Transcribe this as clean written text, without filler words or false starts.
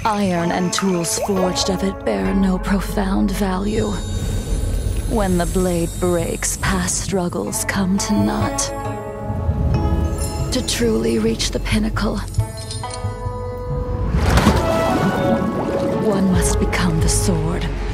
Iron and tools forged of it bear no profound value. When the blade breaks, past struggles come to naught. To truly reach the pinnacle, one must become the sword.